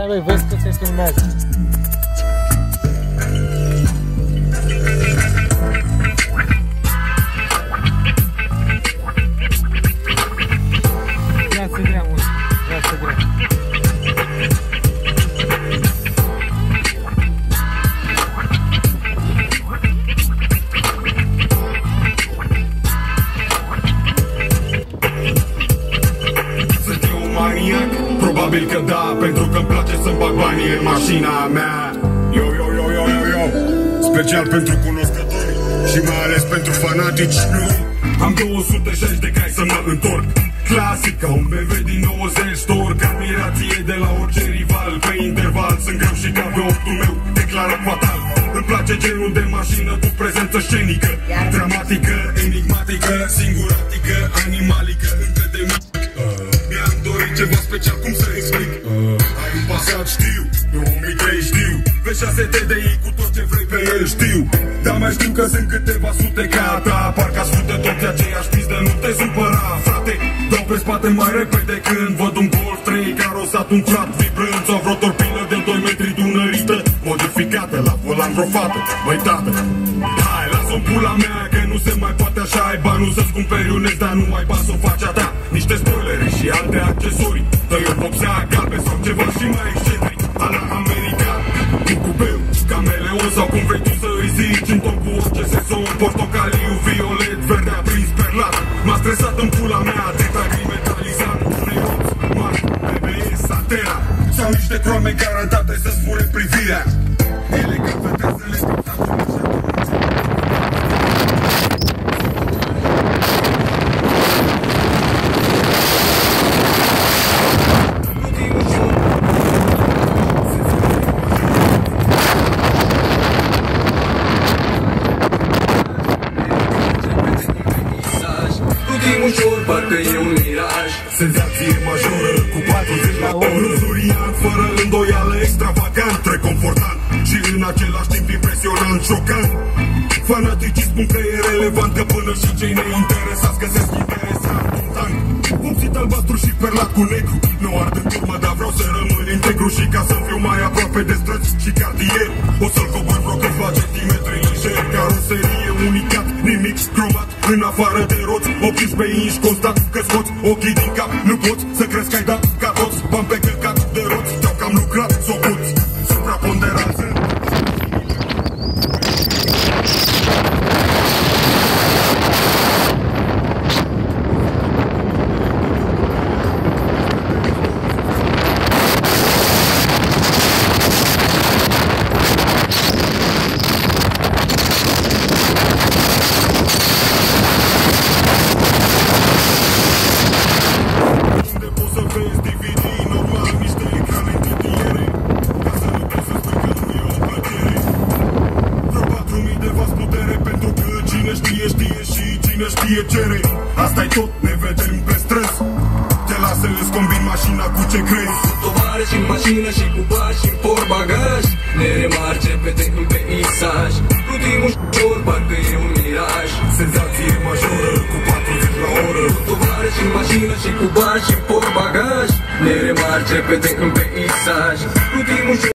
Stai, băi, vezi că se filmează. Ia să grea, mult. Ia să grea. Probabil că da, pentru că-mi place să-mi bag banii în mașina mea. Yo, yo, yo, yo, yo, yo. Special pentru cunoscători și mai ales pentru fanatici. Am 260 de cai să mă întorc. Clasic ca un BMW din 90. Torc admirație de la orice rival. Pe interval sunt greu și ca pe optul meu declarat fatal. Îmi place genul de mașină cu prezență scenică, dramatică, enigmatică, singuratică, animalică, încă de mic. Mi-am dorit ceva special, cum să explic? Ai un Passat, știu, 2003 știu, V6 TDI cu tot ce vrei pe el știu. Dar mai știu că sunt câteva sute ca ta. Parcă ascultă toți aceeași pistă, nu te supăra, frate. Dau pe spate mai repede când văd un Golf 3 carosat, un frat vibrând sau vreo torpilă de 2 metri dunărită, modificată la volan vreo fată. Băi tată, hai, lasă-o pula mea că nu se mai poate așa. Ai banul să-ți cumperi un X, dar nu ai bani să o faci a ta. Niște spoilere și alte accesorii, dă-i o vopsea galben sau ceva și mai excentric, a la american, cu cubeu, cameleon sau cum vrei tu să îi zici. În ton cu orice sezon, portocaliu, violet, verde aprins, perlat. M-a stresat în pula mea, atâta gri metalizat, unei roți mari, BBS, Santera sau niște croame garantate să-ți fure privirea. Elegant, vedeți-le spectacole. Ușor, parcă e un miraj. Senzație majoră cu 40 la oră. Zurian, fără îndoială, extravagant, reconfortant și în același timp impresionant, șocant. Fanaticii spun că e relevant, că până și cei neinteresați găsesc interesant un tank vopsit albastru și perlat cu negru. Nu ard în turmă, dar vreau să rămân integru. Și ca să fiu mai aproape de străzi și cartier, o să-l cobor vreo câțiva centimetri lejer. Caroserie unicat, nimic cromat, în afară de roți, 18 inși constat. Că scoți ochii din cap, nu poți să crezi că ai dat ca toți. Bani pe căcat de roți, te-au cam lucrat, s-o puți. Supraponderanță. Știe cere, asta-i tot, ne vedem pe străzi. Te lasă, îți combin mașina cu ce crezi. Tovare și mașină și cu bani și portbagaj. Ne remarce în peisaj. Plutim ușor, parcă e un miraj. Senzație majoră cu 40 la oră. Tovare și mașină și cu bani și portbagaj. Ne remarce în peisaj. Plutim ușor.